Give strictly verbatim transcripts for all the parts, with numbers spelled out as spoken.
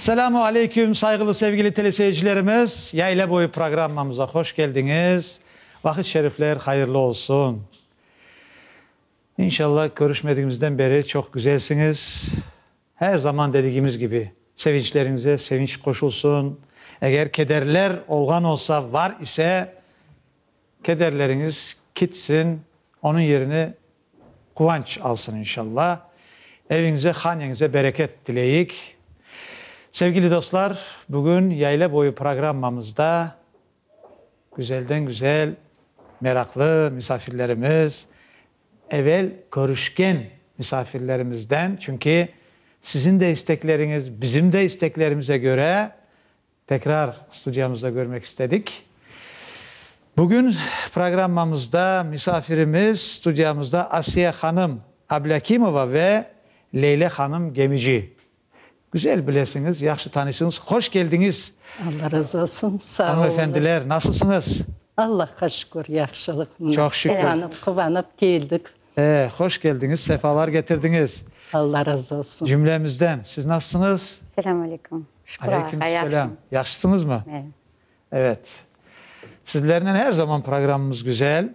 Selamun Aleyküm saygılı sevgili teleseyircilerimiz. Yayla boyu programımıza hoş geldiniz. Vakit şerifler hayırlı olsun. İnşallah görüşmediğimizden beri çok güzelsiniz. Her zaman dediğimiz gibi sevinçlerinize sevinç koşulsun. Eğer kederler olgan olsa var ise kederleriniz gitsin. Onun yerine kıvanç alsın inşallah. Evinize, hanenize bereket dileyik. Sevgili dostlar, bugün yayla boyu programımızda güzelden güzel, meraklı misafirlerimiz, evvel görüşken misafirlerimizden. Çünkü sizin de istekleriniz, bizim de isteklerimize göre tekrar stüdyomuzda görmek istedik. Bugün programımızda misafirimiz stüdyomuzda Asiye Hanım Ablakimova ve Leyla Hanım Gemici. Güzel bilesiniz, yaxşı tanısınız. Hoş geldiniz. Allah razı olsun. Sağ olun. Hanımefendiler, nasılsınız? Allah'a şükür, yaxşılık. Çok şükür. Kıvanıp, kıvanıp geldik. Ee, hoş geldiniz, sefalar getirdiniz. Allah razı olsun. Cümlemizden. Siz nasılsınız? Selamünaleyküm. Aleykümselam. Yaxşısınız mı? Evet. Evet. Sizlerle her zaman programımız güzel.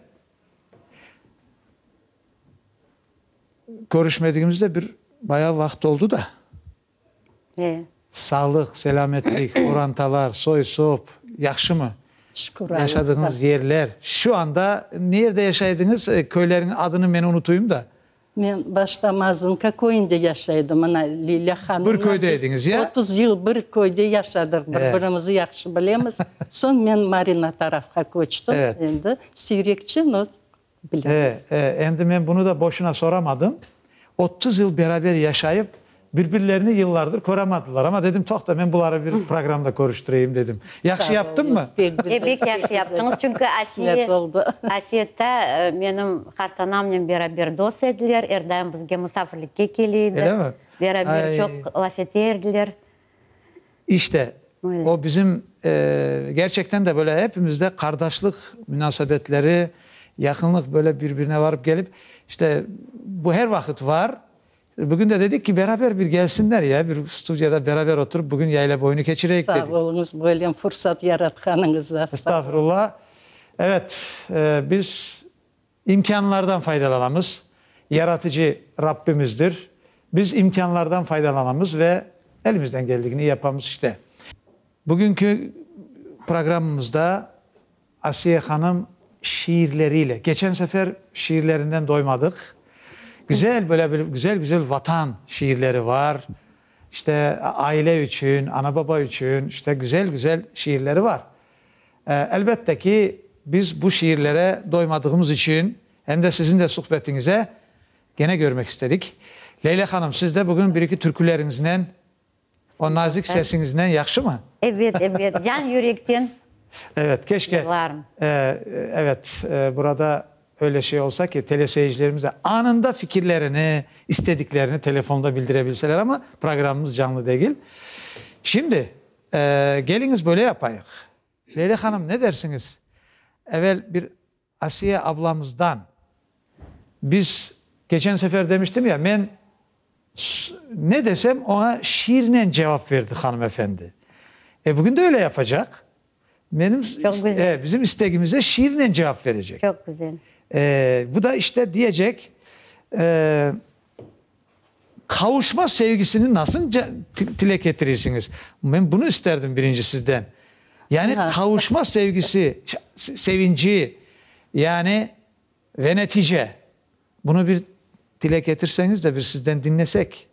Görüşmediğimizde bir bayağı vakit oldu da. Evet. Sağlık, selametlik, orantalar, soy sop, yaxşı mı? Şükür Yaşadığınız yerler. Şu anda nerede yaşaydınız? Köylerin adını ben unutayım da. Ben başta Mazınka köyünde yaşaydım. Ana Leyla Hanım'la. Bir köydeydiniz ya? otuz yıl bir köyde yaşadık. Birbirimizi yaxşı bilemiz. Son ben Marina tarafına koçtum. Evet. Şimdi Sivrekçi no biliriz. E, e, şimdi ben bunu da boşuna soramadım. otuz yıl beraber yaşayıp birbirlerini yıllardır koramadılar. Ama dedim toh da ben bunları bir programda konuşturayım dedim. Yaxşı yaptın mı? Pek yaxşı yaptınız. Çünkü Asiye, Asiye'de benim hartanamla beraber dost ediler. Erdem bizge misafirlikке keliydi. Öyle mi? Beraber Ay. çok laf ederdiler. İşte Öyle. o bizim e, gerçekten de böyle hepimizde kardeşlik münasebetleri, yakınlık böyle birbirine varıp gelip işte bu her vakit var. Bugün de dedik ki beraber bir gelsinler ya bir stüdyoda beraber oturup bugün yayla boyunu geçireyik dedik. Sağ olunuz böyle fırsat yaratkanınıza. Estağfurullah. Evet e, biz imkanlardan faydalanamız. Yaratıcı Rabbimizdir. Biz imkanlardan faydalanamız ve elimizden geldiğini yapamız işte. Bugünkü programımızda Asiye Hanım şiirleriyle, geçen sefer şiirlerinden doymadık. Güzel böyle bir güzel güzel vatan şiirleri var. İşte aile için, ana baba için işte güzel güzel şiirleri var. Ee, elbette ki biz bu şiirlere doymadığımız için hem de sizin de sohbetinize gene görmek istedik. Leyla Hanım siz de bugün bir iki türkülerinizden, o nazik sesinizden yaxşı mı? Evet, evet. Can yürekten. Evet, keşke e, evet e, burada öyle şey olsa ki teleseyircilerimiz de anında fikirlerini, istediklerini telefonda bildirebilseler ama programımız canlı değil. Şimdi e, geliniz böyle yapayık. Leyla Hanım ne dersiniz? Evvel bir Asiye ablamızdan biz geçen sefer demiştim ya ben ne desem ona şiirle cevap verdi hanımefendi. E bugün de öyle yapacak. Benim e, bizim isteğimize şiirle cevap verecek. Çok güzel. E, bu da işte diyecek e, kavuşma sevgisini nasıl dile getirirsiniz? Ben bunu isterdim birinci sizden. Yani kavuşma sevgisi, sevinci yani ve netice. Bunu bir dile getirseniz de bir sizden dinlesek.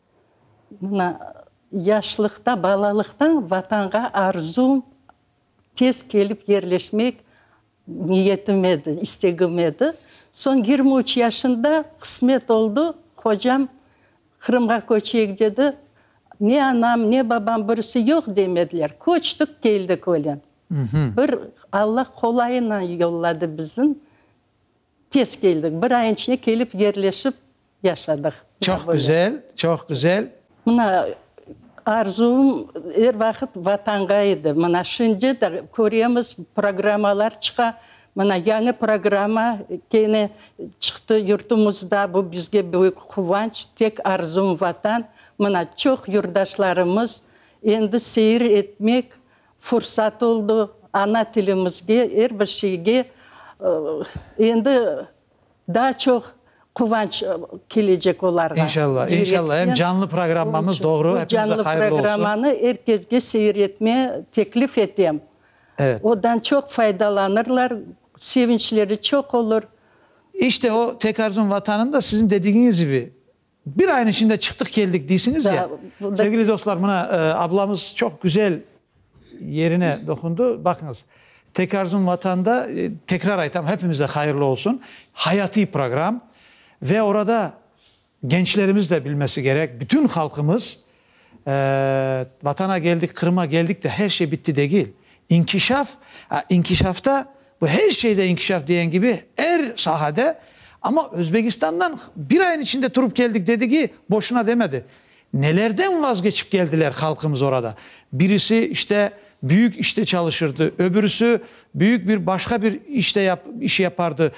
Buna yaşlıkta, balalıktan vatanga arzum tez gelip yerleşmek niyetim edi, isteğim edi. Son yirmi üç yaşında kısmet oldu. Hocam Kırım'a koçayık dedi. Ne anam ne babam birisi yok demediler. Koçtuk geldik öyle. Bir Allah kolayına yolladı bizim. Tez geldik. Bir ayın içine gelip yerleşip yaşadık. Çok böyle. Güzel, çok güzel. Buna arzum her vakit vatangaydı. Buna şimdi de görüyoruz programalar çıka. Buna yeni programa gene çıktı yurtumuzda. Bu bizge büyük kıvanç. Tek arzum vatan. Buna çok yurdaşlarımız Endi seyir etmek fırsat oldu. Ana tilimizge, her bir şeyge endi daha çok kıvanç gelecek olarga. İnşallah, inşallah. Hem canlı programımız doğru. Hepinize canlı hayırlı olsun. programını herkesge seyir etmeye teklif edeyim. Evet. Odan çok faydalanırlar. Sevinçleri çok olur. İşte o Tek Arzum Vatan'ın da sizin dediğiniz gibi bir ayın içinde çıktık geldik değilsiniz ya. Da, burada... Sevgili dostlar, buna e, ablamız çok güzel yerine dokundu. Bakınız, Tek Arzum Vatan'da e, tekrar aytam hepimize hayırlı olsun. Hayati program ve orada gençlerimiz de bilmesi gerek. Bütün halkımız e, vatana geldik, Kırım'a geldik de her şey bitti değil. İnkişaf, inkişafta bu her şeyde inkişaf diyen gibi her sahada, ama Özbekistan'dan bir ayın içinde turup geldik dedi ki boşuna demedi. Nelerden vazgeçip geldiler halkımız orada. Birisi işte büyük işte çalışırdı. Öbürüsü büyük bir başka bir işte yap, işi yapardı.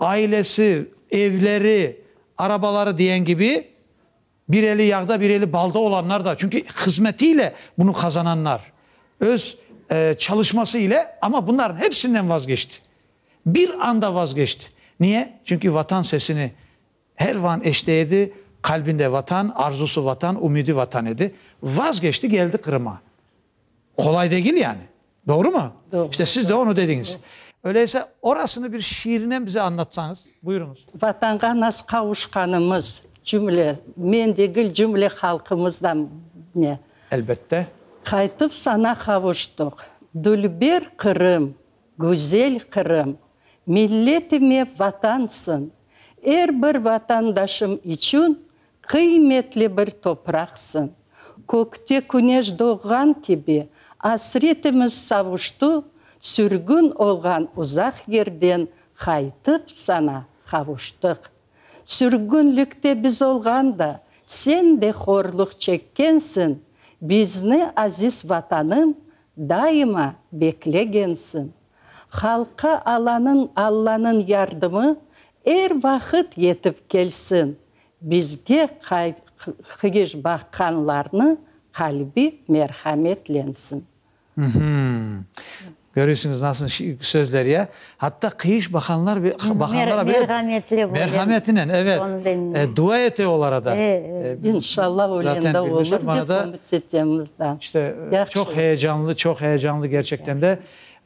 Ailesi, evleri, arabaları diyen gibi bir eli yağda bir eli balda olanlar da. Çünkü hizmetiyle bunu kazananlar. Öz e, çalışması ile, ama bunların hepsinden vazgeçti. Bir anda vazgeçti. Niye? Çünkü vatan sesini her an eşleyedi. Kalbinde vatan, arzusu vatan, umidi vatan idi. Vazgeçti, geldi Kırım'a. Kolay değil yani. Doğru mu? Doğru. İşte siz de onu dediniz. Öyleyse orasını bir şiirine bize anlatsanız. Buyurunuz. Vatanga nasıl kavuşkanımız cümle, men degil cümle halkımızdan ne? Elbette. Kaytıp sana kavuştuk. Dülber Kırım, güzel Kırım. Milletime vatansın. Her bir vatandaşım için kıymetli bir topraksın. Kökte güneş doğan gibi asretimiz savuştu. Sürgün olgan uzak yerden kaytıp sana kavuştuk. Sürgünlükte biz olganda sen de horluk çekkensin. Bizni aziz vatanım daima beklegensin. Halka alanın Allah'ın yardımı er vakit yetip gelsin. Bizge kıyış bakkanlarını kalbi merhametlensin. Hı hı. Görüyorsunuz nasıl sözler ya. Hatta kıyış bakanlar ve bakanlara bile merhametli merhametine, evet. E, dua ete olara Evet. E, İnşallah öyle olur. Komitetimizden. İşte Yakşı. Çok heyecanlı, çok heyecanlı gerçekten de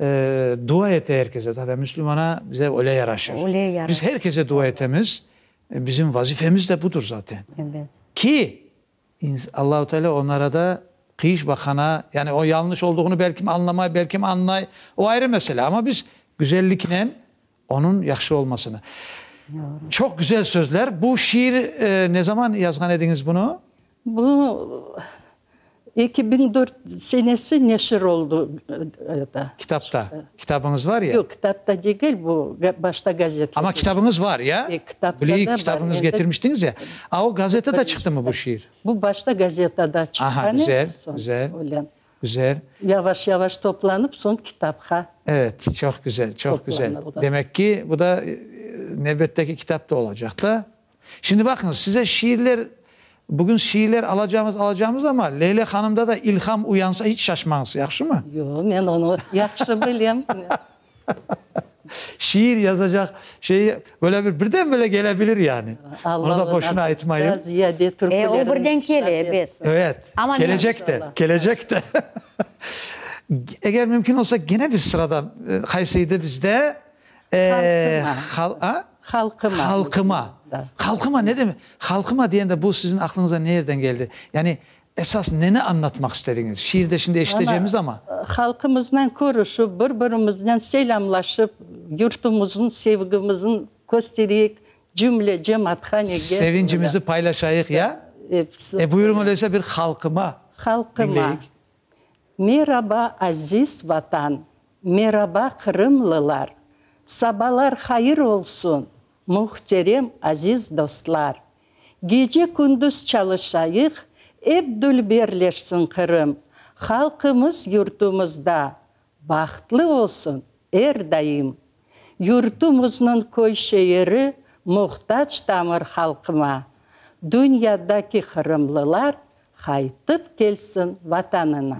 e, dua ete herkese. Zaten Müslümana bize öyle yaraşır. Öyle yaraşır. Biz herkese dua etemiz. E, bizim vazifemiz de budur zaten. Evet. Ki Allah-u Teala onlara da kıyış bakana, yani o yanlış olduğunu belki anlamay, belki anlay, o ayrı mesele, ama biz güzellikle onun yakşı olmasını. Doğru. Çok güzel sözler. Bu şiir e, ne zaman yazgan ediniz bunu? Bu iki bin dört senesi neşir oldu. Da. Kitapta. Kitabınız var ya. Yok, kitapta değil, bu başta gazete. Ama kitabınız var ya. E, Bileyik kitabınız var. Getirmiştiniz ya. Aa, o gazetede çıktı mı bu şiir? Bu başta gazetede çıktı. Aha, güzel, son, güzel. Öyle. Güzel. Yavaş yavaş toplanıp son kitapha. Evet, çok güzel, çok güzel. Demek ki bu da nöbetteki kitapta olacak da. Şimdi bakın, size şiirler, bugün şiirler alacağımız alacağımız ama Leylek Hanım'da da ilham uyansa hiç şaşmağınız, yakşı mı? Yok, ben onu yakşı bileyim. Şiir yazacak şeyi böyle bir birden böyle gelebilir yani. Onu da boşuna aytmayın. E, o birden geliyor. Evet. Ama gelecek de, gelecek de. Eğer mümkün olsa gene bir sırada Kayseri'de bizde e, hal, ha? halkıma. Halkıma. Halkıma ne demek? Halkıma diyen de bu sizin aklınıza nereden geldi? Yani esas ne ne anlatmak istediniz? Şiirde şimdi eşiteceğimiz ama. ama. Halkımızla konuşup, birbirimizden selamlaşıp, yurtumuzun, sevgimizin göstererek cümle, cemaat, hanege. Sevincimizi paylaşayık ya. Hepsi. E buyurun öyleyse bir halkıma. Halkıma. Dinleyik. Merhaba aziz vatan, merhaba Kırımlılar. Sabahlar hayır olsun, muhterem aziz dostlar. Gece gündüz çalışayık, hep birleşsin Kırım. Halkımız yurtumuzda, bahtlı olsun her daim. Yurtumuzun köy şehri muhtaç damır halkıma. Dünyadaki Kırımlılar kaytıp gelsin vatanına.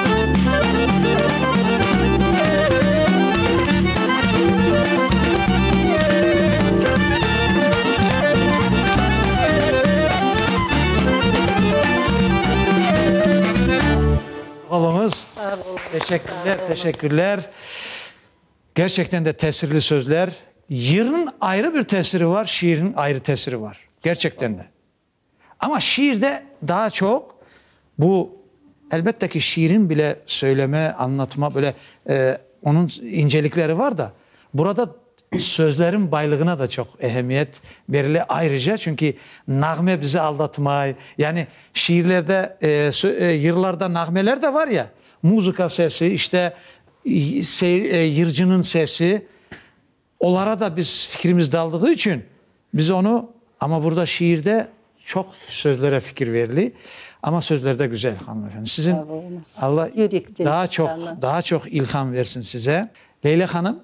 Olunuz. Sağ olun. Teşekkürler, teşekkürler. Gerçekten de tesirli sözler. Yırın ayrı bir tesiri var, şiirin ayrı tesiri var. Gerçekten de. Ama şiirde daha çok bu elbette ki şiirin bile söyleme, anlatma böyle e, onun incelikleri var da burada sözlerin baylığına da çok ehemmiyet verili ayrıca. Çünkü nağme bizi aldatmayı yani şiirlerde e, e, yırlarda nağmeler de var ya muzika sesi işte e, yırcının sesi onlara da biz fikrimiz daldığı için biz onu ama burada şiirde çok sözlere fikir verili ama sözler de güzel hanımefendi. Sizin Allah daha çok daha çok ilham versin size. Leyla Hanım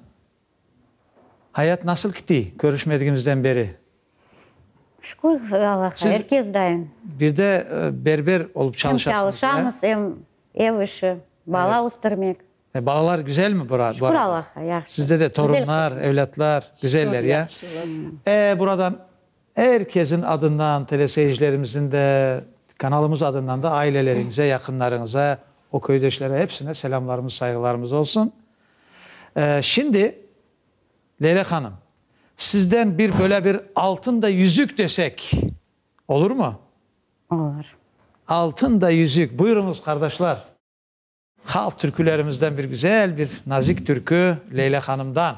hayat nasıl gitti görüşmediğimizden beri? Şükür Allah'a herkes daim. Bir de berber olup çalışarsınız. Hem çalışamız hem ev işi, bala evet. Üstürmek. E, balalar güzel mi burada? Şükür Allah'a yaxşı. Sizde de torunlar, güzel. Evlatlar güzeller ya. E, buradan herkesin adından, teleseyircilerimizin de kanalımız adından da ailelerinize, yakınlarınıza, o köydeşlere hepsine selamlarımız, saygılarımız olsun. E, şimdi Leyla Hanım, sizden bir böyle bir altın da yüzük desek olur mu? Olur. Altın da yüzük. Buyurunuz kardeşler. Halk türkülerimizden bir güzel bir nazik türkü Leyla Hanım'dan.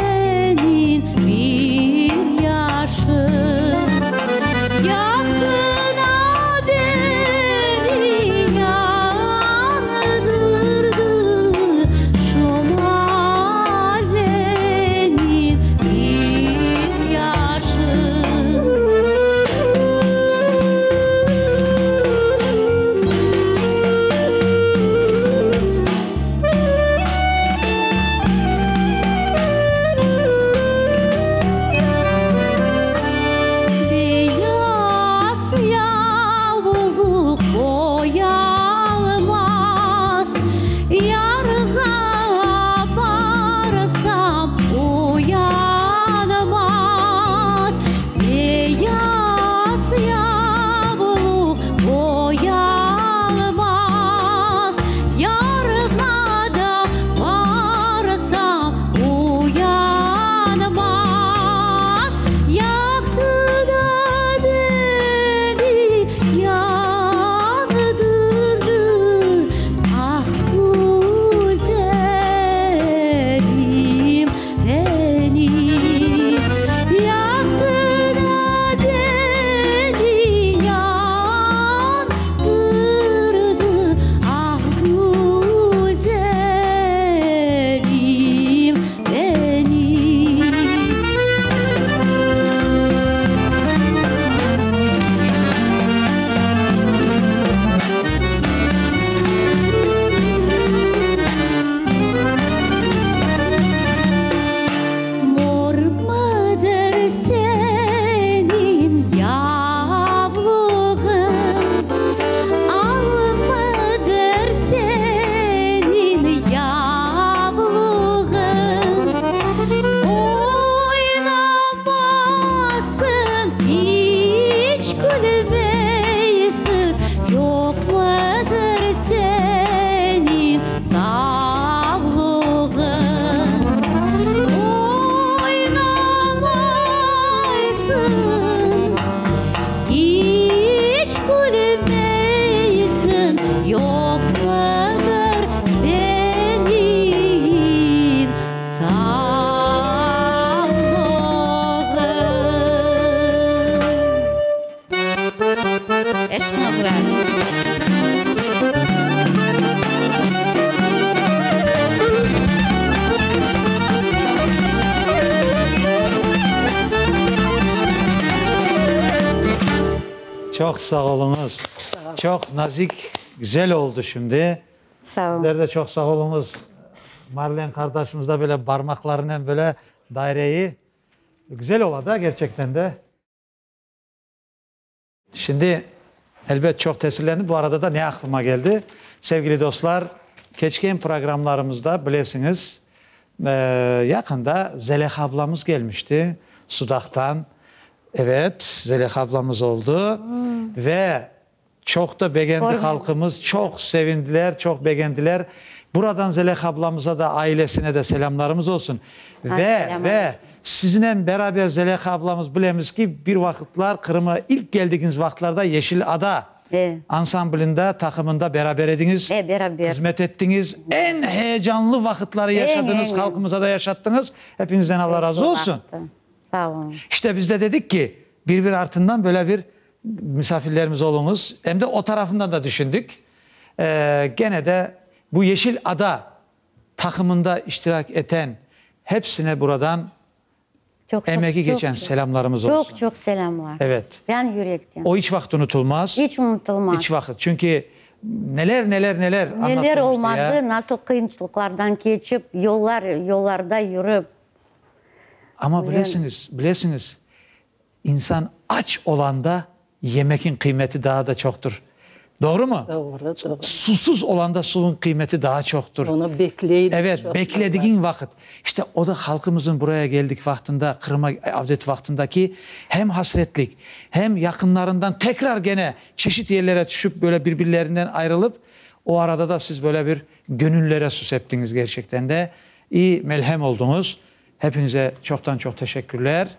Yaktı Eşk mızrağı. Çok sağ olunuz. Sağ olun. Çok nazik, güzel oldu şimdi. Sağ olun. Sizler de çok sağ olunuz. Marlen kardeşimiz de böyle parmaklarının böyle daireyi güzel ola da gerçekten de. Şimdi elbet çok tesirlendi. Bu arada da ne aklıma geldi? Sevgili dostlar, Keçken programlarımızda bilesiniz e, yakında Zeliha ablamız gelmişti Sudak'tan. Evet, Zeliha ablamız oldu hmm. ve çok da beğendi Doğru. halkımız. Çok sevindiler, çok beğendiler. Buradan Zeliha ablamıza da ailesine de selamlarımız olsun. Ha, ve selam ve sizinle beraber Zeliha ablamız bilemiz ki bir vakitler Kırım'a ilk geldiğiniz vakitlerde Yeşil Ada evet. ansamblinde, takımında beraber ediniz. Evet, beraber. Hizmet ettiniz. En heyecanlı vakitleri yaşadınız, evet, halkımıza da yaşattınız. Hepinizden Allah evet, razı olsun. Vakti. Sağ olun. İşte biz de dedik ki bir ardından böyle bir misafirlerimiz olunuz. Hem de o tarafından da düşündük. Ee, gene de bu Yeşil Ada takımında iştirak eden hepsine buradan çok, emeği çok, geçen çok, selamlarımız çok, olsun. Çok çok selamlar. Evet. Ben yürekten. O hiç vakit unutulmaz. Hiç unutulmaz. Hiç vakit. Çünkü neler neler neler neler olmadı, ya. Nasıl kıyınçlıklardan geçip yollar yollarda yürüp. Ama bilesiniz, bilesiniz insan aç olanda yemekin kıymeti daha da çoktur. Doğru mu? Doğru, doğru. Susuz olanda suyun kıymeti daha çoktur. Onu bekleyin. Evet, beklediğin vakit. İşte o da halkımızın buraya geldik vaktinde, Kırım'a avdet vaktindeki hem hasretlik, hem yakınlarından tekrar gene çeşit yerlere düşüp böyle birbirlerinden ayrılıp o arada da siz böyle bir gönüllere sus ettiniz gerçekten de. İyi melhem oldunuz. Hepinize çoktan çok teşekkürler.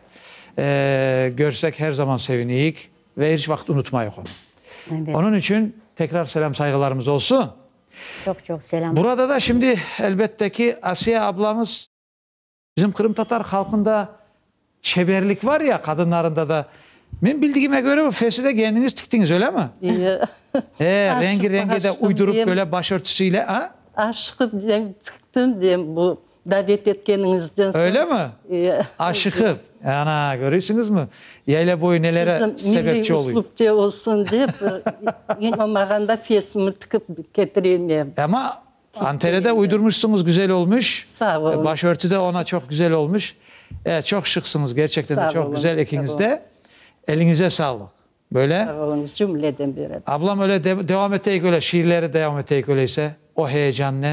Ee, görsek her zaman seviniyik ve hiç vakit unutmayız onu. Evet. Onun için tekrar selam saygılarımız olsun. Çok çok selam. Burada da şimdi elbette ki Asiye ablamız bizim Kırım Tatar halkında çeberlik var ya kadınlarında da. Ben bildiğime göre bu feside kendiniz tiktiniz öyle mi? İyi. He, rengi rengi de uydurup diyeyim, böyle başörtüsüyle. Ha? Aşkım diyeyim, tıktım diyeyim bu davet etkeninizden sonra. Öyle mi? İyi. Aşıkım. Ana görüyorsunuz mu? Yayla boyu nelere bizim sebepçi oluyor. Milli uslupça olsun deyip inanmağında fesimi tıkıp getireyim diyeyim. Ama Antalya'da uydurmuşsunuz, güzel olmuş. Sağ olun. Başörtü de ona çok güzel olmuş. Evet, çok şıksınız gerçekten de çok olun, güzel ekinizde. Elinize sağlık. Böyle. Sağ olun cümleden beri. Ablam öyle de devam eteyik öyle şiirleri devam eteyik öyleyse o heyecanla.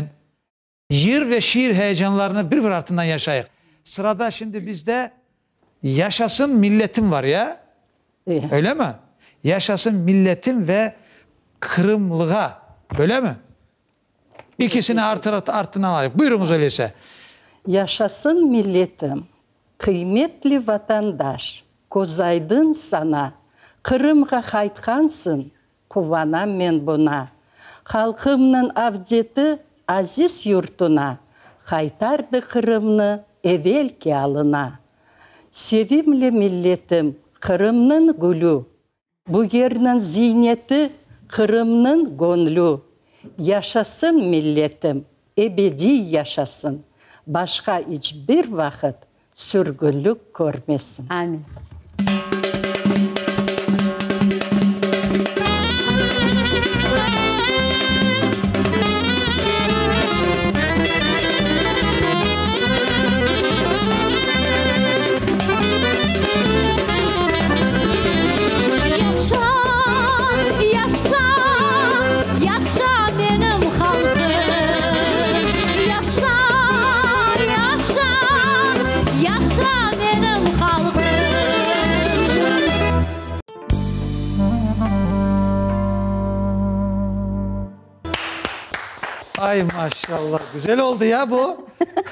Yır ve şiir heyecanlarını bir bir ardından yaşayık. Sırada şimdi bizde yaşasın milletim var ya. İyi. Öyle mi? Yaşasın milletim ve Kırımlığa. Öyle mi? İkisini artı artına alayım. Buyurunuz öyleyse. Yaşasın milletim, kıymetli vatandaş, kozaydın sana, Kırım'a kaytkansın, kuvanam men buna. Halkımның avdeti aziz yurtuna, kaytardı Kırım'ны evvelki alına. Sevimli milletim, Kırım'ның gülü, bu yerinin ziyneti, Kırım'ның gönlü. Yaşasın milletim, ebedi yaşasın. Başka hiçbir vakit sürgünlük görmesin. Amin. Ay maşallah güzel oldu ya bu.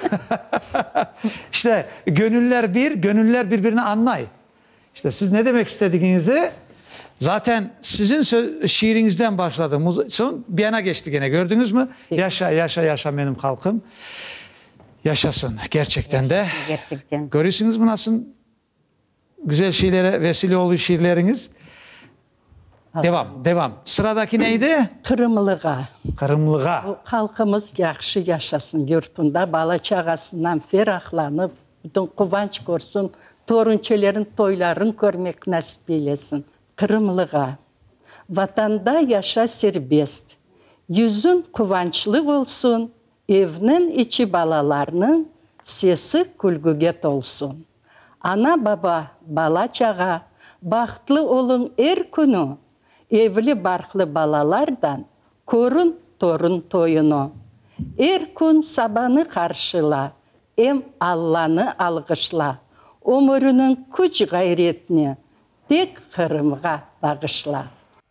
İşte gönüller bir, gönüller birbirini anlay. İşte siz ne demek istediğinizi zaten sizin şiirinizden başladı. Son bir yana geçti gene gördünüz mü? Yaşa yaşa yaşa benim halkım. Yaşasın gerçekten de. Gerçekten. Görüyorsunuz mu nasıl güzel şiirlere vesile oluyor şiirleriniz. Devam, devam. Sıradaki neydi? Kırımlığa. Kırımlığa. Halkımız yaxşı yaşasın yurtunda, bala çağasından ferahlanıp, bütün kıvanç görsün, torunçelerin toylarını görmek nasip eylesin. Kırımlığa. Vatanda yaşa serbest. Yüzün kıvançlı olsun, evinin içi balalarının sesi külgüget olsun. Ana baba, bala çağa, bahtlı olun er günü, evli barklı balalardan korun torun toyunu. Er gün sabanı karşıla, em Allah'ını algışla. Ömrünün güç gayretini tek Kırım'a bağışla.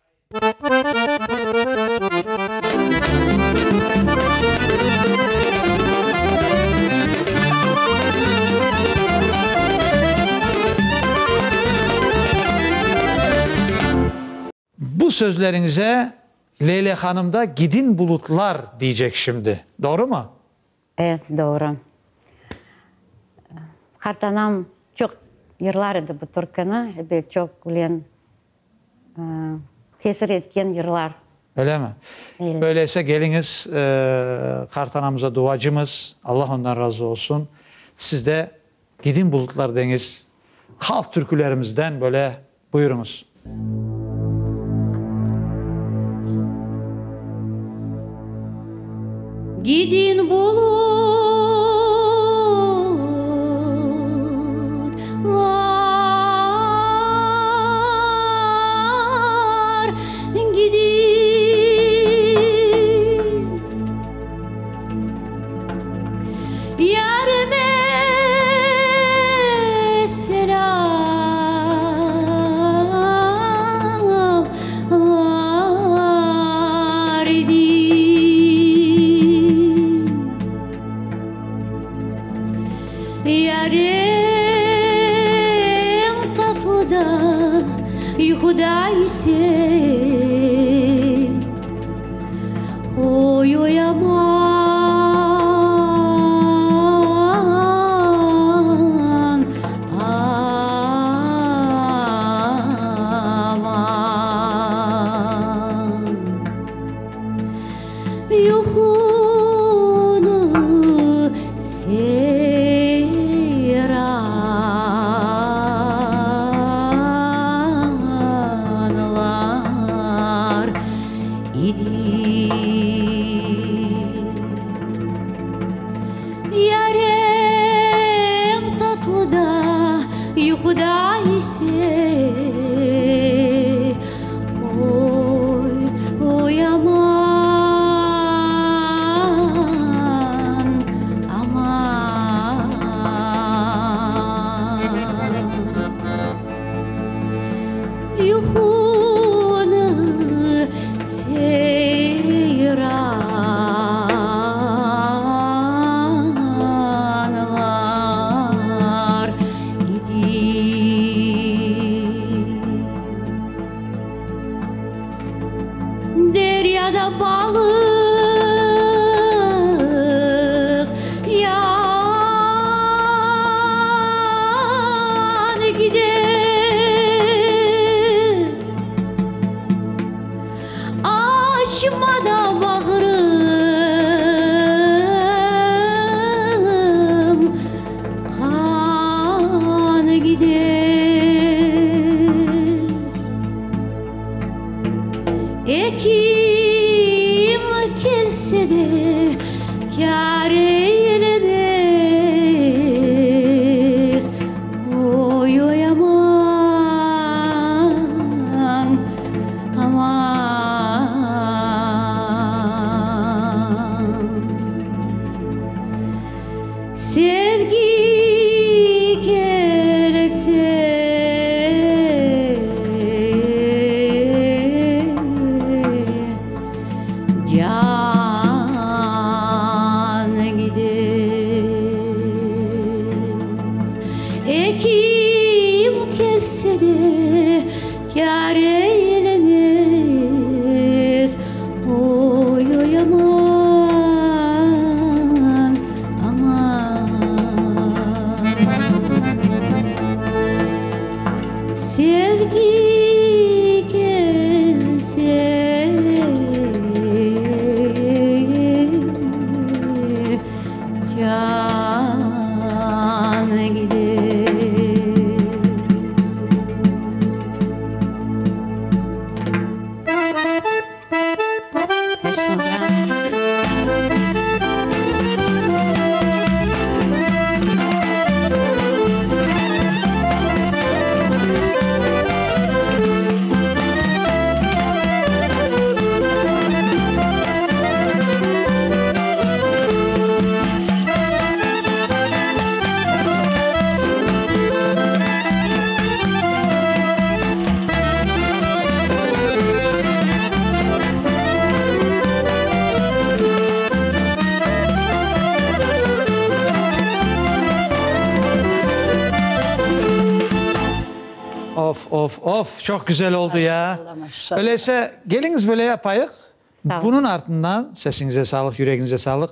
Bu sözlerinize Leylek Hanım da gidin bulutlar diyecek şimdi. Doğru mu? Evet, doğru. Kartanam çok yıllar idi bu türkünü. Çok ulen tesir etken yıllar. Öyle mi? Evet. Öyleyse geliniz e, Kartanamıza duacımız. Allah ondan razı olsun. Siz de gidin bulutlar deniz. Halk türkülerimizden böyle buyurunuz. Gidin bulutlar, gidin. Yarime selamlar edin. Yarım tatlı da yuhuda ise oy oy aman aman yuhunu seyranlar idi. Yarım tatlı da yuhuda ise oy oy aman aman yuhunu seyranlar idi. Deryada balık yan gider, aşmada bağrım kan gider. Ekim kelse de kâr eylemez. Oy oy aman aman sevgi gelse can of of çok güzel oldu ya. Maşallah, maşallah. Öyleyse geliniz böyle yapayık. Sağ olun. Bunun ardından sesinize sağlık, yüreğinize sağlık.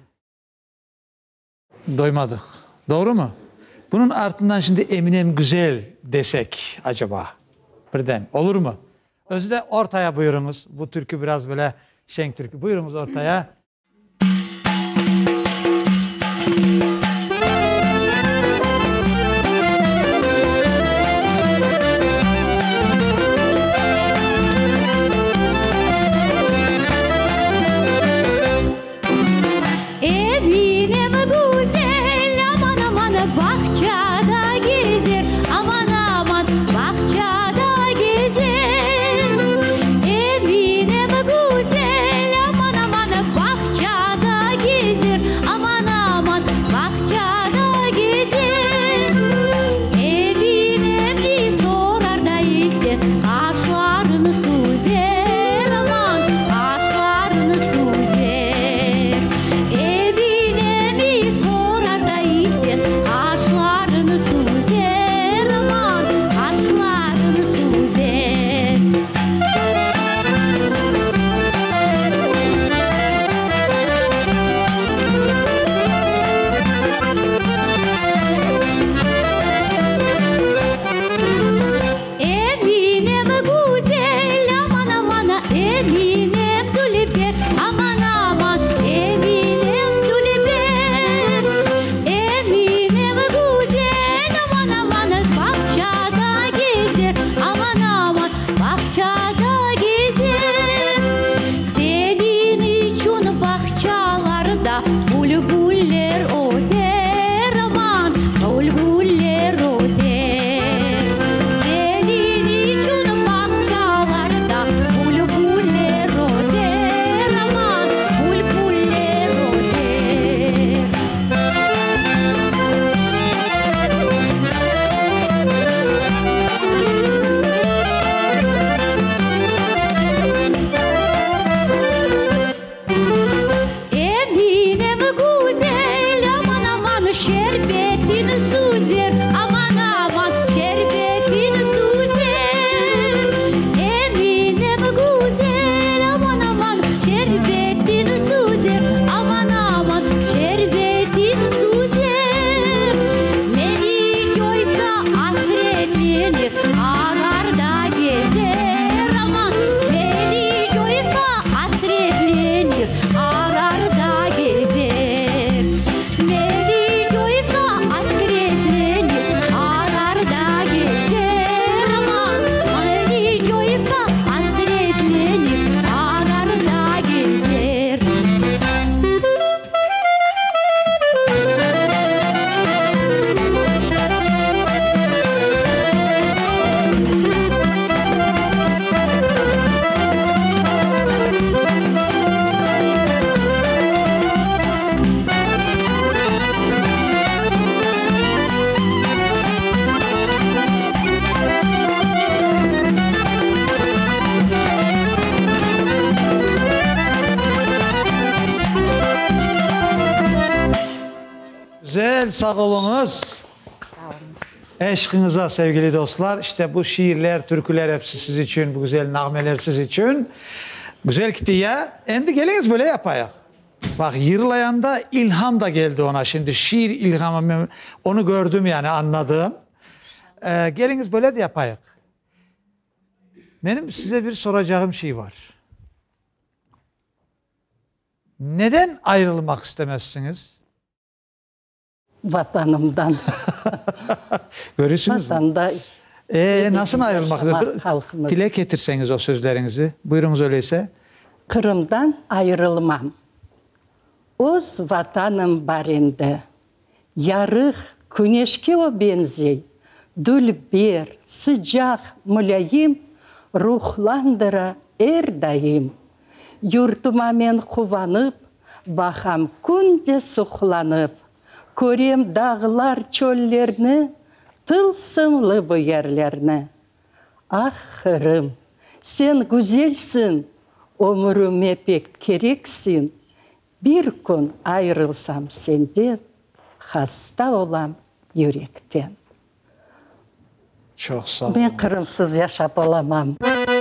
Doymadık. Doğru mu? Bunun ardından şimdi Eminem güzel desek acaba birden olur mu? Özde ortaya buyurunuz. Bu türkü biraz böyle şenk türkü. Buyurunuz ortaya. Eminem güzel aman aman bahçada gezer aman aman bahçada gezer Eminem güzel aman aman bahçada gezer aman aman bahçada gezer Eminem bir sorar da ise kaşlarını süzer aman kaşlarını süzer Eminemi sorar da ise kaşlarını süzer aman kaşlarını süzer Eminem güzel aman aman Eminem Dülber aman aman Eminem Dülber Eminem güzel aman aman bahçada gezer aman aman bahçada gezer Senin için bahçalarda bülbüller öter aman bülbüller öter Senin için bahçalarda bülbüller öter aman bülbüller öter Eminem güzel aman aman şerbetini süzer aman aman şerbetini süzer Eminem güzel aman aman şerbetini süzer aman aman şerbetini süzer Meni coysa hasretlenir arar da gezer aman Meni coysa hasretlenir arar da gezer Meni coysa hasretlenir arar da gezer aman Meni coysa hasretlenir arar da gezer Güzel sağ olunuz. Eşkınıza sevgili dostlar. İşte bu şiirler, türküler hepsi siz için, bu güzel nağmeler siz için. Güzel gitti ya. Şimdi geliniz böyle yapayım. Bak yırlayanda ilham da geldi ona şimdi. Şiir ilhamı onu gördüm yani anladım. Ee, geliniz böyle de yapayım. Benim size bir soracağım şey var. Neden ayrılmak istemezsiniz? Vatanımdan. Görüyorsunuz mu? Vatanda Ee, nasıl yaşamak, ayrılmak? halkımız. Dile getirseniz o sözlerinizi. Buyurunuz öyleyse. Kırım'dan ayrılmam. Öz vatanım barinde. Yarık güneşke o benzey. Dülber, sıcak, mülayim, ruhlandıra er daim. Yurtuma men kuvanıp, bakam kunde suhlanıp, körem dağlar çöllerini, tılsımlı bu yerlerini. Ah Kırım, sen güzelsin, ömrüme pek gereksin. Bir gün ayrılsam senden, hasta olam yürekten. Çok sağ olun. Ben Kırımsız yaşap olamam.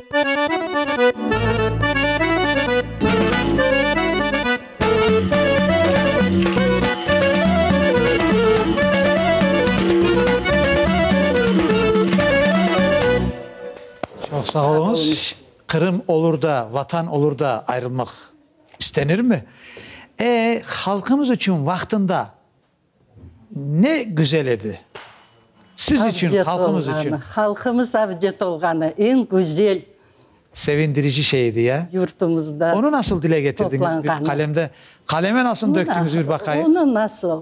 Çok sağ olunuz. Kırım olur da, vatan olur da ayrılmak istenir mi? E, halkımız için vaktinde ne güzel idi. Siz için, Avcet halkımız olğanı, için. Halkımız avcet olğanı en güzel Sevindirici şeydi ya. yurtumuzda. Onu nasıl dile getirdiniz bir toplanğanı. kalemde? Kaleme nasıl döktünüz bir bakayım? Onu nasıl?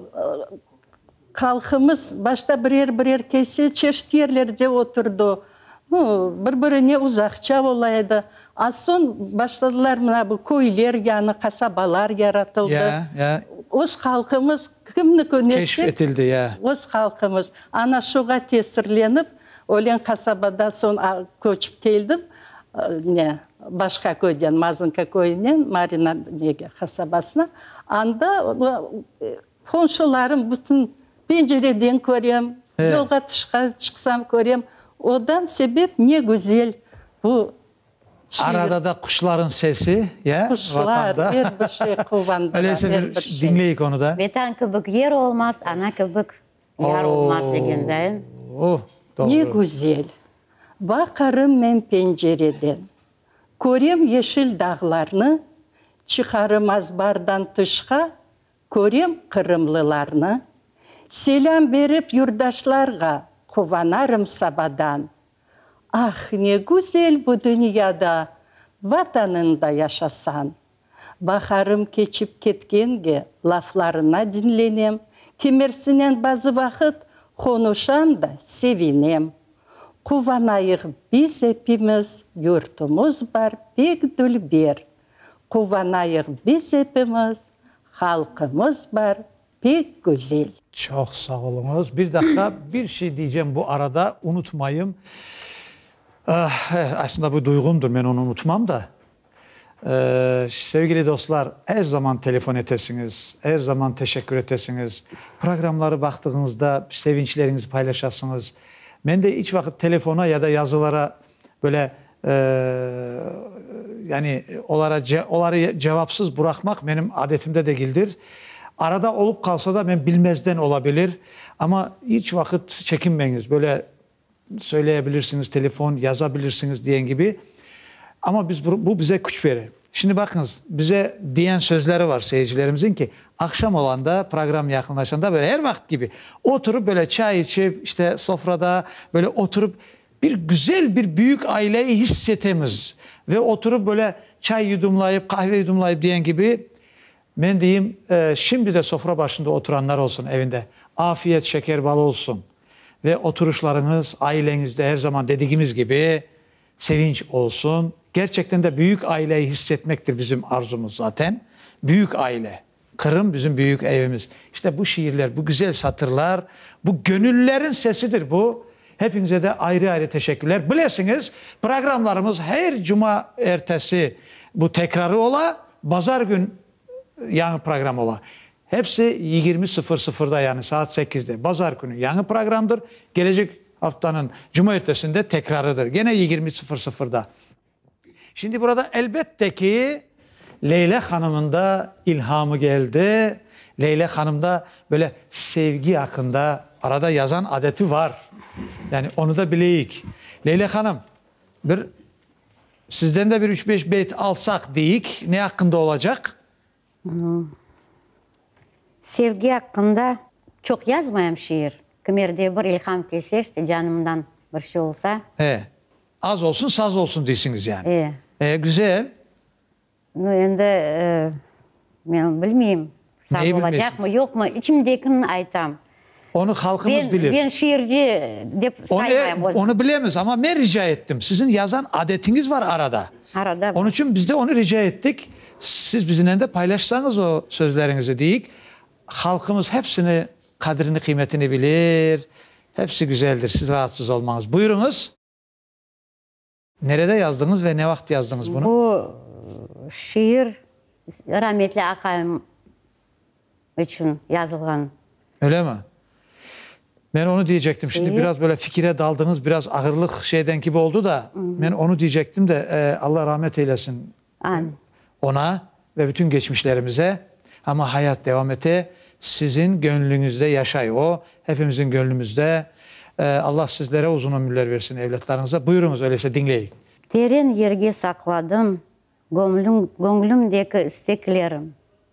Halkımız başta birer birer kese çeşit yerlerde oturdu. Bu birbirine uzakça olaydı. Az son başladılar mı bu köyler yani kasabalar yaratıldı. Ya, ya. Öz halkımız kimni könetsek Keşfedildi ya. öz halkımız ana şuğa tesirlenip ölen kasabada son köçüp geldim. Ne başka köyden Mazınka köyünden Marina kasabasına. Anda komşularım bütün pencereden görüyorum. Evet. Yolga dışarı çıksam görüyorum. Odan sebep ne güzel bu şiir. Arada da kuşların sesi ya Kuşlar, vatanda. her bir şey kovandılar. Öyleyse her bir bir şey. dinleyik onu da. Vatan kıbık yer olmaz, ana kıbık yer olmaz degenden. Oh, doğru. Ne güzel. Bakarım ben pencereden. Görem yeşil dağlarını, çıkarım azbardan tışka, görem Kırımlılarını. Selam verip yurdaşlarga, kovanarım sabadan. Ah ne güzel bu dünyada, vatanında yaşasan. Bakarım keçip ketkenge, laflarına dinlenem. Kimersinen bazı vakit konuşam da sevinem. Kuvanayık biz hepimiz, yurtumuz var pek dülber. Kuvanayık biz hepimiz, halkımız var pek güzel. Çok sağ olunuz. Bir dakika bir şey diyeceğim bu arada unutmayayım. Ah, aslında bu duygumdur ben onu unutmam da. Ee, sevgili dostlar her zaman telefon etesiniz. Her zaman teşekkür etesiniz. Programları baktığınızda sevinçlerinizi paylaşasınız. Ben de hiç vakit telefona ya da yazılara böyle e, yani onlara, ce, onları cevapsız bırakmak benim adetimde de değildir. Arada olup kalsa da ben bilmezden olabilir. Ama hiç vakit çekinmeyiniz. Böyle söyleyebilirsiniz, telefon yazabilirsiniz diyen gibi. Ama biz bu, bu bize güç verir. Şimdi bakınız bize diyen sözleri var seyircilerimizin ki akşam olanda program yakınlaşanda böyle her vakit gibi oturup böyle çay içip işte sofrada böyle oturup bir güzel bir büyük aileyi hissetemiz. Ve oturup böyle çay yudumlayıp kahve yudumlayıp diyen gibi ben diyeyim e, şimdi de sofra başında oturanlar olsun evinde. Afiyet şeker bal olsun. Ve oturuşlarınız ailenizde her zaman dediğimiz gibi sevinç olsun. Gerçekten de büyük aileyi hissetmektir bizim arzumuz zaten. Büyük aile. Kırım bizim büyük evimiz. İşte bu şiirler, bu güzel satırlar, bu gönüllerin sesidir bu. Hepinize de ayrı ayrı teşekkürler. Bilesiniz programlarımız her cuma ertesi bu tekrarı ola, pazar gün yeni program ola. Hepsi yirmi sıfır sıfırda yani saat sekizde. Pazar günü yeni programdır. Gelecek haftanın cuma ertesinde tekrarıdır. Gene yirmi sıfır sıfırda. Şimdi burada elbette ki Leyla Hanım'ın da ilhamı geldi. Leyla Hanım'da böyle sevgi hakkında arada yazan adeti var. Yani onu da bileyik. Leyla Hanım bir sizden de bir üç beş beyt alsak deyik. Ne hakkında olacak? Hmm. Sevgi hakkında çok yazmayayım şiir. Kimerde bir ilham kelse işte canımdan bir şey olsa. He. Az olsun saz olsun diyorsunuz yani. E. E, güzel. No, endi e, ben bilmeyeyim. Saz Neyi olacak bilmezsiniz? mı yok mu? İçimdekini aytam. Onu halkımız Ben, bilir. ben şiirci dep Onu, saymayayım. o- onu bilemez ama ben rica ettim. Sizin yazan adetiniz var arada. Arada Onun için biz de onu rica ettik. Siz bizimle de paylaşsanız o sözlerinizi deyik. Halkımız hepsini, kadrini, kıymetini bilir. Hepsi güzeldir. Siz rahatsız olmanız. Buyurunuz. Nerede yazdınız ve ne vakit yazdınız bunu? bu şiir rahmetli akayım için yazılgan. Öyle mi? Ben onu diyecektim. Şimdi İyi. biraz böyle fikire daldınız, biraz ağırlık şeyden gibi oldu da Hı -hı. ben onu diyecektim de e, Allah rahmet eylesin Amin. ona ve bütün geçmişlerimize. Ama hayat devam ete, sizin gönlünüzde yaşay o, hepimizin gönlümüzde. E, Allah sizlere uzun ömürler versin evlatlarınıza. Buyurunuz öyleyse dinleyin. Derin yerge sakladım gönlüm, gönlümdeki isteklerim.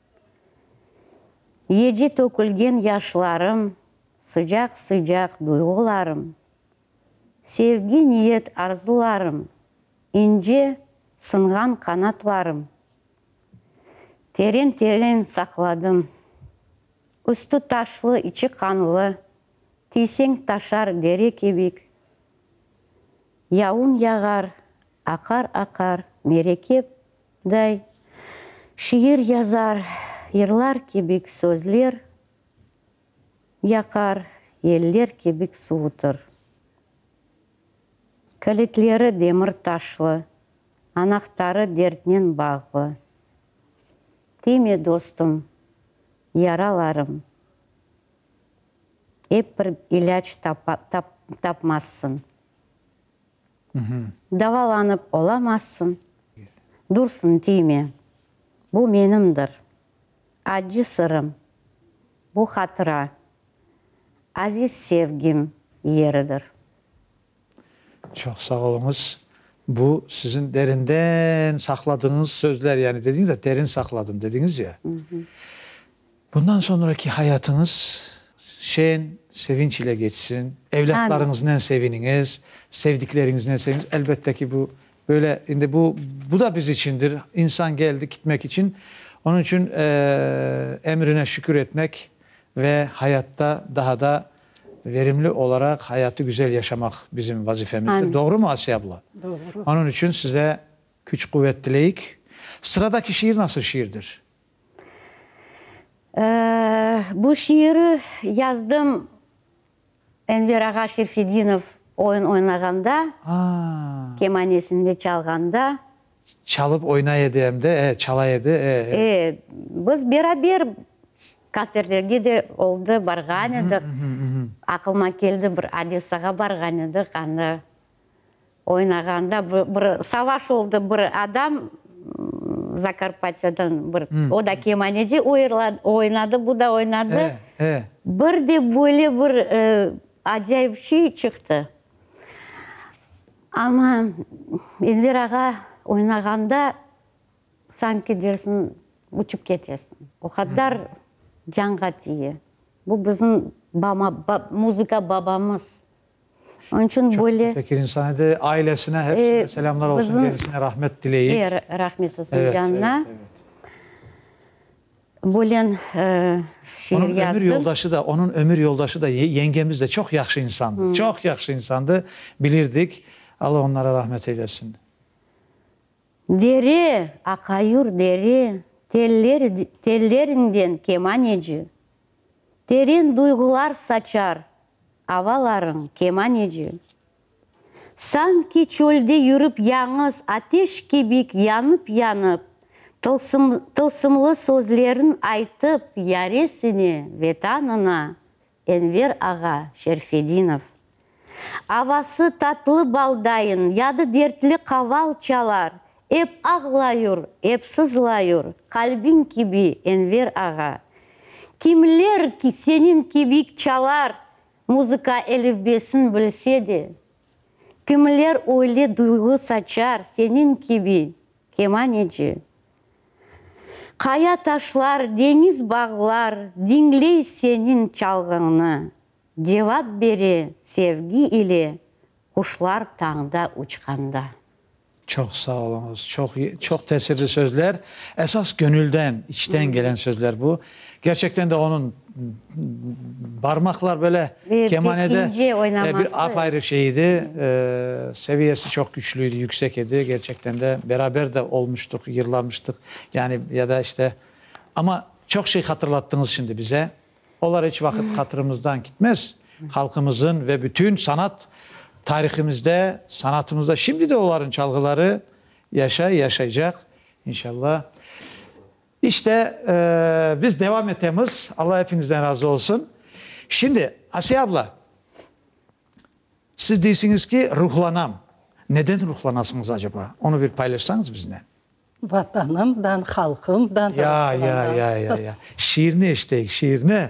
Yedi tökülgen yaşlarım, sıcak sıcak duygularım. Sevgi niyet arzularım, ince sıngan kanatlarım. Terin terin sakladım. Üstü taşlı, içi kanlı, tiysen taşar dere kebik. Yağın yağar, akar akar, merekepday. Şiir yazar, yırlar kebik sözler. Yakar, yeller kebik soğutur. Kilitleri demir taşlı, anahtarı dertinen bağlı. Teme dostum, yaralarım. Hep bir ilaç tap, tap, tapmazsın. Hı hı. Davalanıp olamazsın. Dursun teme. Bu benimdir. Acı sırrım. Bu hatıra. Aziz sevgim yeridir. Çok sağ olunuz. Bu sizin derinden sakladığınız sözler, yani dediniz ya derin sakladım dediniz ya. Hı hı. Bundan sonraki hayatınız şen, sevinç ile geçsin. Evlatlarınızla sevininiz, sevdiklerinizle sevininiz. Elbette ki bu böyle, şimdi bu bu da biz içindir. İnsan geldi gitmek için. Onun için e, emrine şükür etmek ve hayatta daha da verimli olarak hayatı güzel yaşamak bizim vazifemizdir. Aynen. Doğru mu Asiye abla? Doğru. Onun için size güç kuvvet dileyik. Sıradaki şiir nasıl şiirdir? Ee, bu şiiri yazdım Enver Ağa Şerfedinov oyun oynaganda, Aa. kemanesinde çalganda. Çalıp oynaydı de, e, çalaydı. E, e. E, biz beraber konsertlerge de oldu, bargan edik. Aklıma geldi, bir Одессаға bargan edik. Anda oynaganda bir, bir savaş oldu, bir adam Zakarpatyadan, bir, hmm. o da kemaneci oynadı, bu da oynadı. E, e. Bir de böyle bir e, acayip şey çıktı. Ama Enver Ağa oynaganda sanki dersin uçup ketesin. O kadar hmm. canға тие. Bu bizim baba, ba, müzika babamız. Onun için çok böyle... Fikir insanı da ailesine hepsine e, selamlar olsun, bizim, gerisine rahmet dileyik. E, rahmet olsun evet, canına. Evet, evet. Böyle e, şiir onun yazdım. Ömür yoldaşı da, onun ömür yoldaşı da yengemiz de çok yaxşı insandı. Hmm. Çok yaxşı insandı. Bilirdik. Allah onlara rahmet eylesin. Deri, akayur deri. Teller, tellerinden kemaneci, derin duygular saçar, avaların kemaneci. Sanki çölde yürüp yalnız ateş gibi yanıp yanıp, tılsım, tılsımlı sözlerin aytıp yaresini vetanına Enver Ağa Şerfedinov. Avası tatlı baldayın, yadı dertli kaval çalar. Hep ağlayır, hep sızlayır, kalbin gibi Enver Ağa. Kimler ki senin gibi çalar, müzika elifbesin bilse de. Kimler öyle duygu saçar, senin gibi kemaneci. Kaya taşlar, deniz bağlar, dinley senin çalgını. Cevap beri sevgi ile kuşlar tağda uçkanda. Çok sağ olunuz. Çok çok tesirli sözler. Esas gönülden, içten gelen sözler bu. Gerçekten de onun parmaklar böyle bir, kemanede bir, bir apayrı şeydi. Ee, seviyesi çok güçlüydü, yüksek idi. Gerçekten de beraber de olmuştuk, yırlamıştık. Yani ya da işte, ama çok şey hatırlattınız şimdi bize. Onlar hiç vakit hatırımızdan gitmez. Halkımızın ve bütün sanat tarihimizde, sanatımızda şimdi de onların çalgıları yaşay, yaşayacak inşallah. İşte e, biz devam etemiz. Allah hepinizden razı olsun. Şimdi Asiye abla, Siz değilsiniz ki ruhlanam. Neden ruhlanasınız acaba? Onu bir paylaşsanız bizimle. Vatanımdan, halkımdan. Ya ya ya ya ya. Şiirini işteyik, şiirini.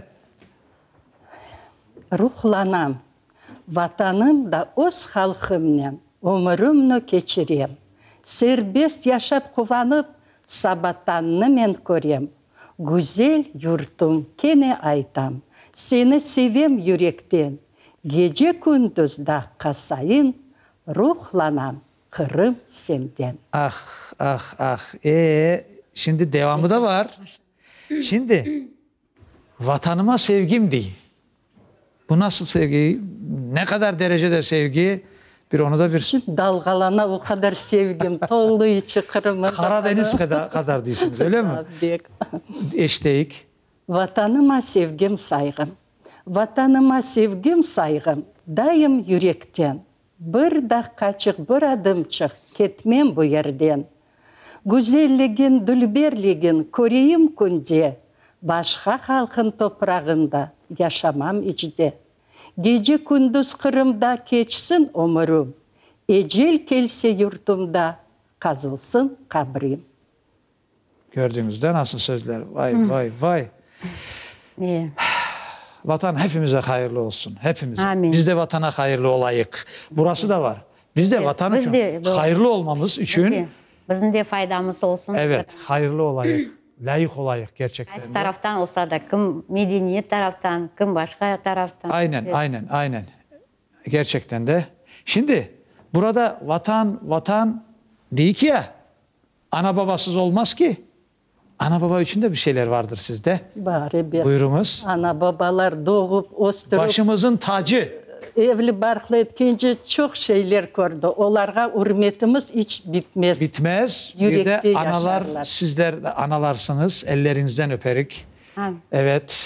Ruhlanam. Vatanım da öz halkımla ömrümnü geçirem. Serbest yaşap kuvanıp sabatanını men körem. Güzel yurtum kene aytam. Seni sevem yürekten. Gece gündüz da kasayın. Ruhlanam kırım senden. Ah ah ah. Ee, şimdi devamı da var. Şimdi vatanıma sevgim değil. Bu nasıl sevgi? Ne kadar derecede sevgi? Bir onu da bir Şimdi dalgalana o kadar sevgim. Tollu içi kırımı. Karadeniz kadar, kadar değilsiniz öyle mi? Eşteyik. Vatanıma sevgim saygım. Vatanıma sevgim saygım. Daim yürekten. Bir dakika çık, bir adım çık. Ketmem bu yerden. Güzelligin, dülberligin köreyim kunde. Başka halkın toprağında yaşamam içde. Gece gündüz Kırım'da geçsin ömrüm. Ecel kelse yurtumda kazılsın kabrim. Gördüğünüzde nasıl sözler? Vay vay vay. İyi. Vatan hepimize hayırlı olsun. Hepimize. Amin. Biz de vatana hayırlı olayık. Burası da var. Biz de vatan biz için de, doğru. hayırlı olmamız için Bizim de faydamız olsun. evet hayırlı olayık. Layık olayık gerçekten. Qaysi de. taraftan olsa da kim medeniyet taraftan, kim başka taraftan. Aynen aynen aynen. Gerçekten de. Şimdi burada vatan vatan değil ki ya. Ana babasız olmaz ki. Ana baba için de bir şeyler vardır sizde. Bari bir Buyurunuz. ana babalar doğup, osturup, Başımızın tacı. evli barklı etkince çok şeyler gördü. Onlara hürmetimiz hiç bitmez. Bitmez. Bir Yürekte de analar, yaşarlar. sizler de analarsınız. Ellerinizden öperik. Amin. Evet.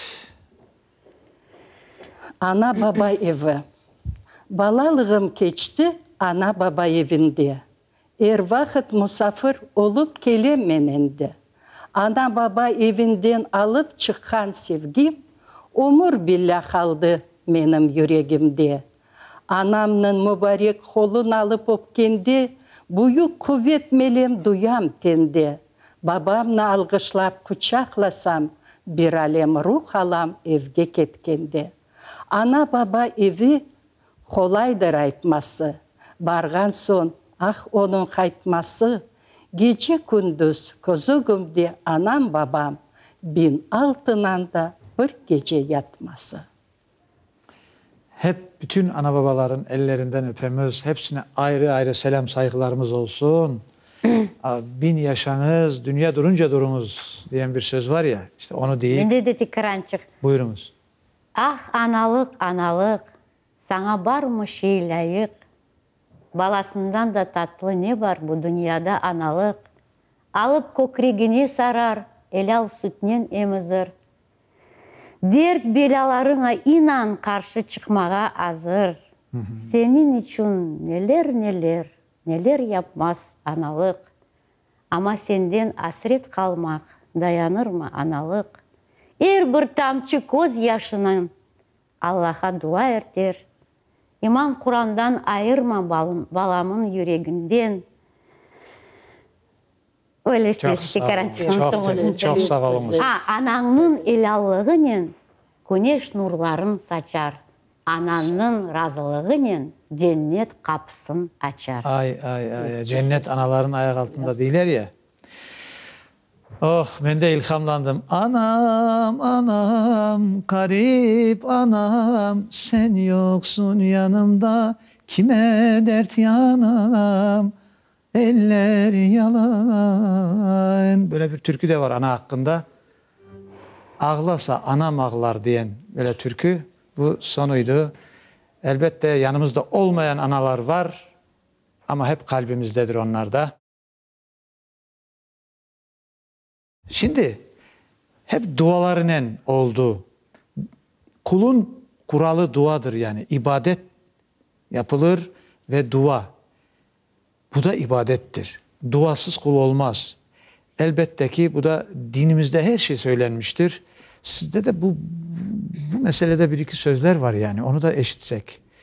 Ana baba evi. Balalığım geçti ana baba evinde. Er vakit musafir olup gelemenendi. Ana baba evinden alıp çıkan sevgim ömür billah kaldı benim yüreğimde. Anamın mübarek kolun alıp öpkendi, büyük kuvvet melem duyam tende. Babamla algışlap kucaklasam, bir alem ruh alam evge ketkende. Ana baba evi kolaydır aytması. Bargan son, ah onun kaytması. Gece gündüz közügümde anam babam, bin altından da bir gece yatması. Hep bütün ana babaların ellerinden öpemiz. Hepsine ayrı ayrı selam saygılarımız olsun. Bin yaşanız, dünya durunca durunuz diyen bir söz var ya. İşte onu değil. Mende de tekrançık. Buyurunuz. Ah analık, analık, sana var mı şey layık? Balasından da tatlı ne var bu dünyada analık? Alıp kökregine sarar, el al sütünden emizir. Dert belalarına inan karşı çıkmağa hazır. Senin için neler neler, neler yapmaz analık. Ama senden hasret kalmak dayanır mı analık? Her bir tamçı göz yaşının Allah'a dua erter. İman Kur'an'dan ayırma balamın yüreğinden. Öyle işte. Çok sağ olun. Çok, çok sağ olun. Ha, ananın ilallığıyla güneş nurların saçar. Ananın razılığıyla cennet kapısını açar. Ay ay ay. Cennet anaların ayak altında değiller ya. Oh ben de ilhamlandım. Anam anam garip anam sen yoksun yanımda kime dert yanam eller yalan. Böyle bir türkü de var ana hakkında. Ağlasa anam ağlar diyen böyle türkü. Bu sonuydu. Elbette yanımızda olmayan analar var ama hep kalbimizdedir onlar da. Şimdi hep duaların oldu. Kulun kuralı duadır yani. İbadet yapılır ve dua. Bu da ibadettir. Duasız kul olmaz. Elbette ki bu da dinimizde her şey söylenmiştir. Sizde de bu, bu meselede bir iki sözler var yani. Onu da eşitsek.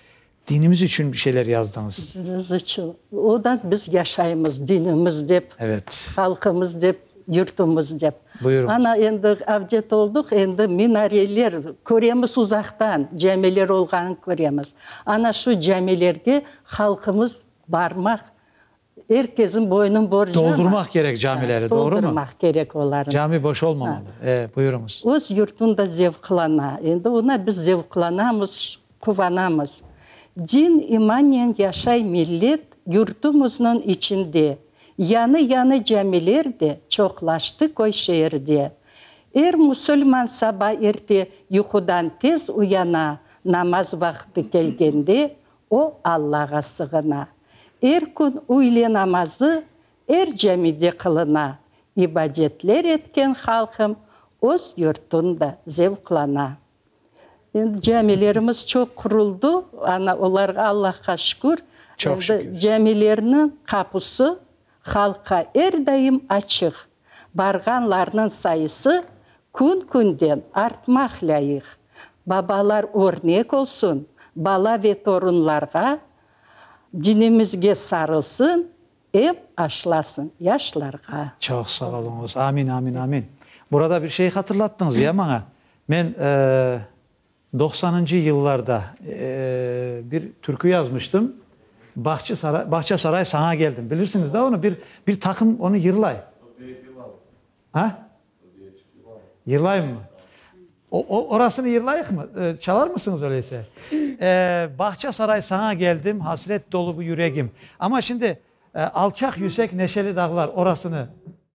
dinimiz için bir şeyler yazdınız. Dinimiz için. Odan biz yaşayımız, dinimiz dep, Evet. halkımız dep, yurtumuz dep. Buyurun. Ana endi avdet olduk, endi minareler göremiz uzaktan, camiler olganын göremiz. Ana şu camilerge halkımız barmak, herkesin boynun borcu. Doldurmak gerek camileri, doğru mu? Doldurmak gerek onların. Cami boş olmamalı. Ee, buyurunuz. Öz yurtunda zevklana. Endi ona biz zevklanamız, kuvanamız. Din imanen yaşay millet yurtumuzun içinde. Yanı yanı camiler çoklaştı koy şehirde. Er Müslüman sabah erte yuhudan tez uyana, namaz vakti gelgende o Allah'a sığına. Er gün uyle namazı er camide kılına. İbadetler etken halkım öz yurtunda zevklana. Şimdi camilerimiz çok kuruldu. Ana onlara Allah'a şükür. Çok Endi şükür. Camilerinin kapısı halka her daim açık. Barganlarının sayısı gün günden artmak layık. Babalar örnek olsun. Bala ve torunlarga dinimizge sarılsın, ev aşlasın yaşlarga. Çok sağ olunuz. Amin, amin, amin. Burada bir şey hatırlattınız ya bana. Ben e, doksanıncı yıllarda e, bir türkü yazmıştım. Bahçe Saray, Bahçe Saray sana geldim. Bilirsiniz de onu bir bir takım onu yırlay. Ha? Yırlayım mı? O, o orasını yırlayık mı? E, çalar mısınız öyleyse? E, Bahçe Saray sana geldim, hasret dolu bu yüreğim. Ama şimdi e, alçak yüksek neşeli dağlar orasını.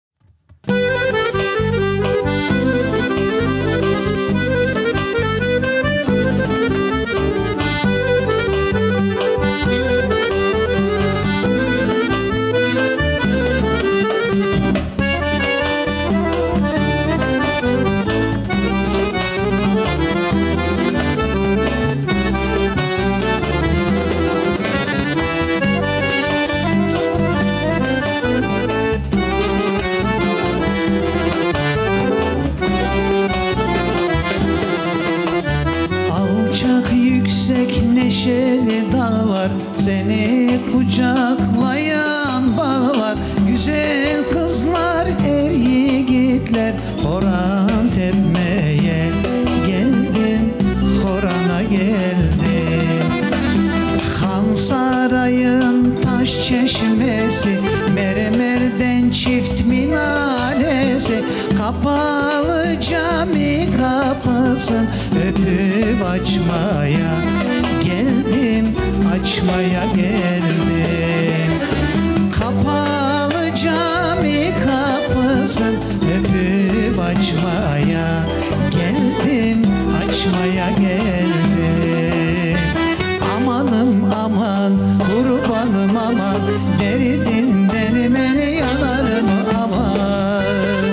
Alçak yüksek neşeli dağlar, seni kucaklayan bağlar, güzel kızlar er yiğitler, horan tepmeye geldim, horana geldim. Han sarayın taş çeşmesi, mermerden çift minaresi, kapalı cami kapısın, öpüp açmaya geldim, açmaya geldim. Kapalı cami kapısın, öpüp açmaya geldim, açmaya geldim. Amanım aman, kurbanım aman, deridinden beni yanarım aman.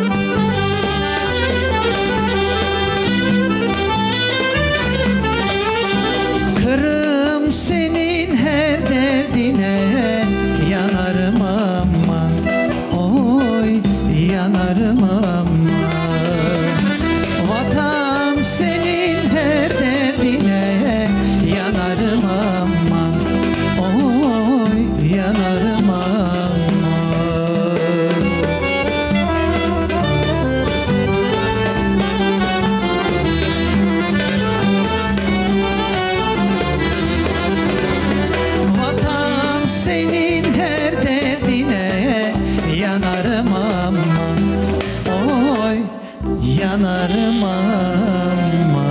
Kırım senin her derdine, yanarım aman, oy yanarım aman. Vatan senin her derdine, yanarım aman, oy yanarım aman. Vatan senin her derdine, yanarım aman, oy yanarım aman.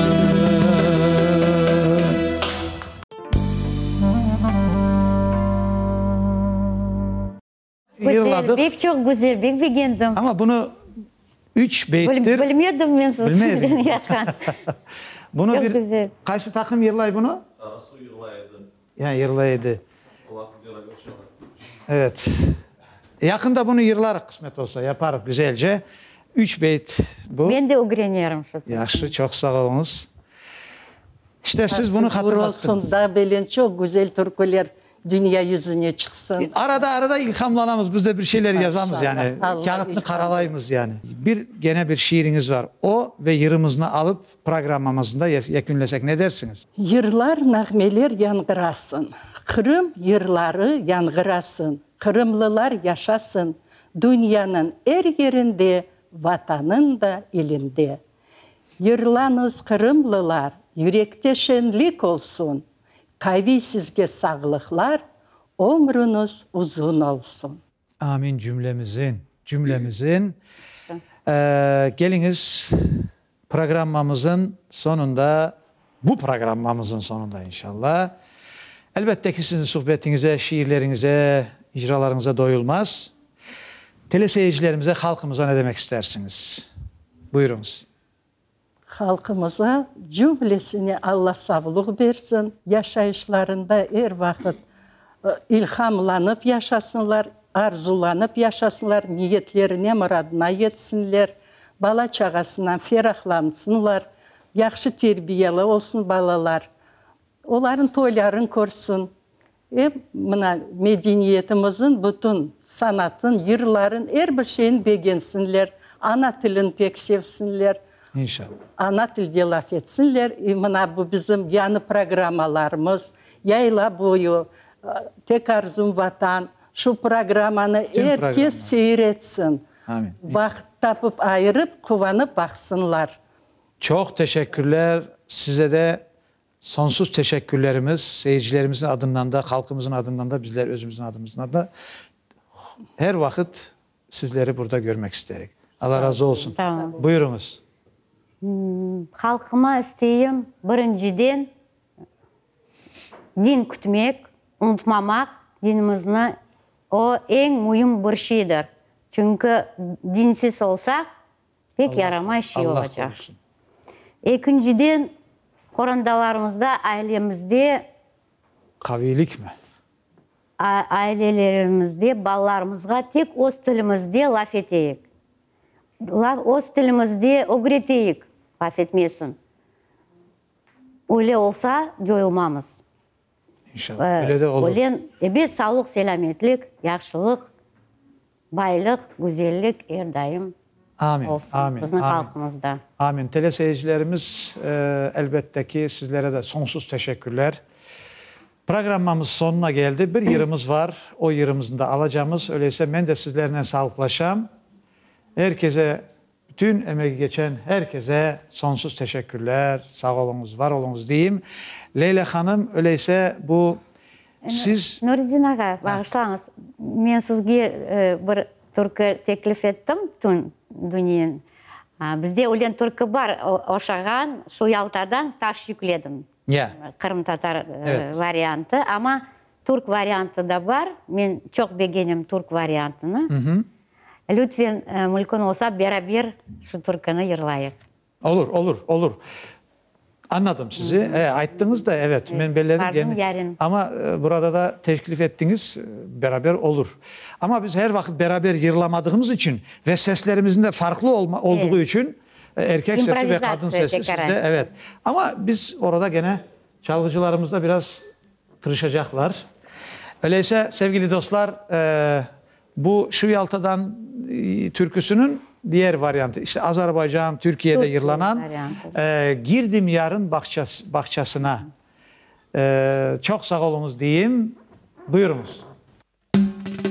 Yırladık. Güzelbek çok güzelbek beğendim. Ama bunu üç beyttir. Bil, bilmiyordum ben siz Bilmeydiniz. sizin yazgan. Bunu Çok bir güzel. kaysı takım yırlay bunu? Arası yığılaydı. Yani yırlaydı. O vakit yola geçiyorlar. Evet. Yakında bunu yırlar kısmet olsa yaparız güzelce. Üç beyt bu. Ben de öğreniyorum şu. Yaxşı, çok sağ olunuz. İşte siz bunu Uğur hatırlattınız. olsun da belen çok güzel türküler dünya yüzüne çıksın. Arada arada ilhamlanamız. Biz de bir şeyler yazamız yani. Allah Kağıtını ilham karalayımız yani. Bir gene bir şiiriniz var. O ve yırımızını alıp programımızda yekünlesek ne dersiniz? Yırlar, nağmeler yangırasın. Kırım yırları yangırasın. Kırımlılar yaşasın. Dünyanın her yerinde, vatanın da ilinde. Yırlanız Kırımlılar, yürekte şenlik olsun. Kayvi sizge sağlıklar, ömrünüz uzun olsun. Amin cümlemizin. Cümlemizin. Ee, geliniz programımızın sonunda, bu programımızın sonunda inşallah. Elbette ki sizin sohbetinize, şiirlerinize, icralarınıza doyulmaz. Teleseyircilerimize, halkımıza ne demek istersiniz? Buyurunuz. Halkımıza cümlesine Allah sağlık versin. Yaşayışlarında her vakit ilhamlanıp yaşasınlar, arzulanıp yaşasınlar, niyetlerine muradına yetsinler, bala çağasından ferahlansınlar, yaxşı terbiyeli olsun balalar. Onların toylarını korsun. E, mına medeniyetimizin bütün sanatın, yırların her bir şeyini beğensinler, ana tilini pek sevsinler. İnşallah. Ana tilde laf etsinler. E, mına bu bizim yanı programalarımız. Yayla boyu, tek arzum vatan, şu programanı Tüm herkes programlar. seyretsin. Amin. Vakit tapıp ayırıp kuvanıp baksınlar. Çok teşekkürler. Size de sonsuz teşekkürlerimiz. Seyircilerimizin adından da, halkımızın adından da, bizler özümüzün adımızdan da her vakit sizleri burada görmek isterik. Allah razı olsun. Tamam. Buyurunuz. Halkıma isteyim birinciden din kütmek, unutmamak, dinimizni o en mühim bir şeydir. Çünkü dinsiz olsak pek yaramay şey Allah olacak. korusun. İkinciden korandalarımızda, ailemizde, Kavilik mi? a- ailelerimizde, ballarımızga tek öz tilimizde laf eteyik. La- Öz tilimizde öğreteyik, laf etmesin. Öyle olsa joyulmamız. İnşallah. Öyle de olur. Ölen evet sağlık, selametlik, yaxşılık, baylık, güzellik her daim Amin. olsun Amin. bizim Amin. halkımızda. Amin. Teleseyircilerimiz e, elbette ki sizlere de sonsuz teşekkürler. Programımız sonuna geldi. Bir yırımız var. O yırımızın da alacağımız. Öyleyse ben de sizlerle sağlıklaşam. Herkese, bütün emeği geçen herkese sonsuz teşekkürler. Sağ olunuz, var olunuz diyeyim. Leyla Hanım, öyleyse bu siz... Nuriddin ağa, bağışlayınız. Men sizge e, bir türkü teklif ettim tüm dünyanın. Ha, bizde ölen türkü var. O- Oşağan, şu Yaltadan taş yükledim. Ya. Kırım Tatar e, Evet. varyantı ama Türk varyantı da var. Ben çok beğendim Türk varyantını. Hı hı. Lütfen e, mümkün olsa beraber şu türkünü yırlayık. Olur, olur, olur. Anladım sizi. E, ayttınız da evet, ben belledim. pardon, gene. yarın. Ama e, burada da teklif ettiniz, e, beraber olur. Ama biz her vakit beraber yırlamadığımız için ve seslerimizin de farklı olma, olduğu Evet. için e, erkek sesi ve İmprovizasyon, kadın sesi sizde, dekorasyon. evet. Ama biz orada gene çalgıcılarımız da biraz tırışacaklar. Öyleyse sevgili dostlar, e, bu Şu Yaltadan e, türküsünün diğer varyantı, işte Azerbaycan, Türkiye'de Türkiye yırlanan varyantı. e, Girdim Yarın bahçes, Bahçesine. E, çok sağ olunuz diyeyim. Buyurunuz.